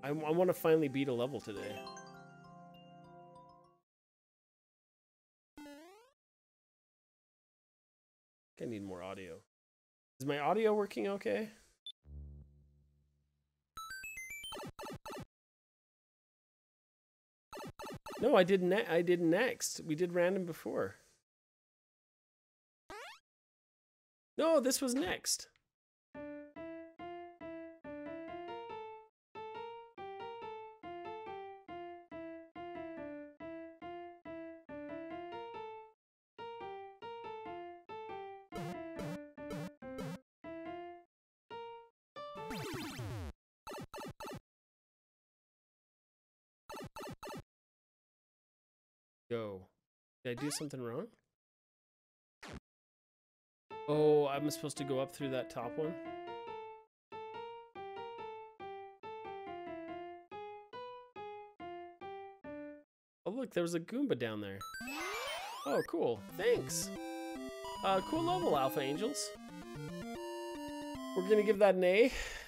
I want to finally beat a level today. I need more audio. Is my audio working okay? No, I did next. We did random before. No, this was next. Go. Did I do something wrong? Oh, I'm supposed to go up through that top one? Oh, look, there was a Goomba down there. Oh, cool. Thanks. Cool level, Alpha Angels. We're gonna give that an A.